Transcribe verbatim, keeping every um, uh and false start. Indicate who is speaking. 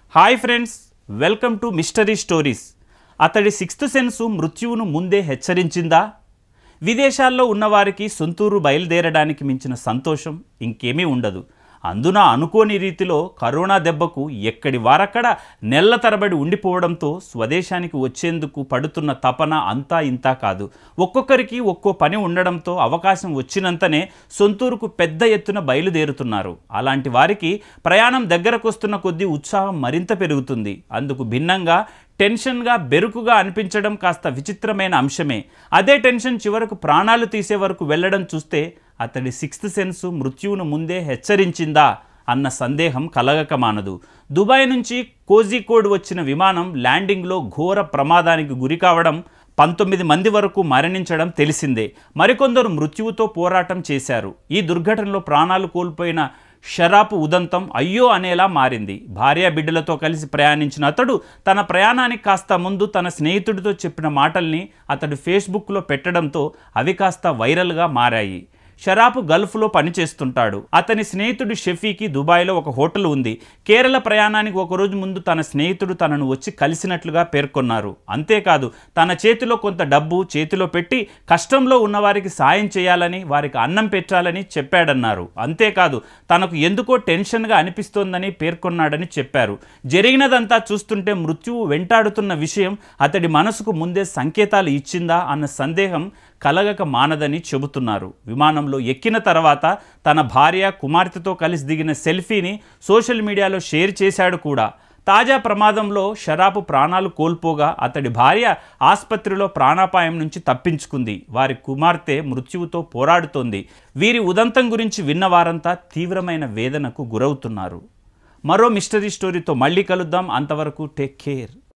Speaker 1: Hi friends, welcome to mystery stories. అతడి sixth sense మృత్యువును ముందే హెచ్చరించిందా? విదేశాల్లో ఉన్నవారికి సొంతూరు బయలుదేరడానికి మించిన సంతోషం ఇంకేమీ ఉండదు. అందున అనుకోని రీతిలో కరోనా దెబ్బకు ఎక్కడి వారక్కడ నెల్ల తరబడి ఉండిపోవడంతో స్వదేశానికి వచ్చేందుకు పడుతున్న తపన అంతా ఇంతా కాదు. ఒక్కొక్కరికి ఒక్కో పని ఉండడంతో అవకాశం వచ్చినంతనే సొంతూరుకు పెద్ద ఎత్తున బయలుదేరుతున్నారు. అలాంటి వారికి ప్రయాణం దగ్గరకొస్తున్న కొద్దీ ఉత్సాహం మరింత పెరుగుతుంది. అందుకు భిన్నంగా టెన్షన్గా బెరుకుగా అనిపించడం కాస్త విచిత్రమైన అంశమే. అదే టెన్షన్ చివరకు ప్రాణాలు తీసే వరకు వెళ్ళడం చూస్తే అతడి సిక్స్త్ సెన్స్ మృత్యువును ముందే హెచ్చరించిందా అన్న సందేహం కలగక మానదు. దుబాయ్ నుంచి కోజికోడ్ వచ్చిన విమానం ల్యాండింగ్లో ఘోర ప్రమాదానికి గురి కావడం, పంతొమ్మిది మంది వరకు మరణించడం తెలిసిందే. మరికొందరు మృత్యువుతో పోరాటం చేశారు. ఈ దుర్ఘటనలో ప్రాణాలు కోల్పోయిన షరాపు ఉదంతం అయ్యో అనేలా మారింది. భార్య బిడ్డలతో కలిసి ప్రయాణించిన అతడు తన ప్రయాణానికి కాస్త ముందు తన స్నేహితుడితో చెప్పిన మాటల్ని అతడు ఫేస్బుక్లో పెట్టడంతో అవి కాస్త వైరల్గా మారాయి. షరాపు గల్ఫ్లో పనిచేస్తుంటాడు. అతని స్నేహితుడు షఫీకి దుబాయ్లో ఒక హోటల్ ఉంది. కేరళ ప్రయాణానికి ఒకరోజు ముందు తన స్నేహితుడు తనను వచ్చి కలిసినట్లుగా పేర్కొన్నారు. అంతేకాదు తన చేతిలో కొంత డబ్బు చేతిలో పెట్టి కష్టంలో ఉన్నవారికి సాయం చేయాలని, వారికి అన్నం పెట్టాలని చెప్పాడన్నారు. అంతేకాదు తనకు ఎందుకో టెన్షన్గా అనిపిస్తోందని పేర్కొన్నాడని చెప్పారు. జరిగినదంతా చూస్తుంటే మృత్యువు వెంటాడుతున్న విషయం అతడి మనసుకు ముందే సంకేతాలు ఇచ్చిందా అన్న సందేహం కలగక మానదని చెబుతున్నారు. విమానంలో ఎక్కిన తర్వాత తన భార్య కుమార్తెతో కలిసి దిగిన సెల్ఫీని సోషల్ మీడియాలో షేర్ చేశాడు కూడా. తాజా ప్రమాదంలో షరాపు ప్రాణాలు కోల్పోగా అతడి భార్య ఆసుపత్రిలో ప్రాణాపాయం నుంచి తప్పించుకుంది. వారి కుమార్తె మృత్యువుతో పోరాడుతోంది. వీరి ఉదంతం గురించి విన్నవారంతా తీవ్రమైన వేదనకు గురవుతున్నారు. మరో మిస్టరీ స్టోరీతో మళ్ళీ కలుద్దాం. అంతవరకు టేక్ కేర్.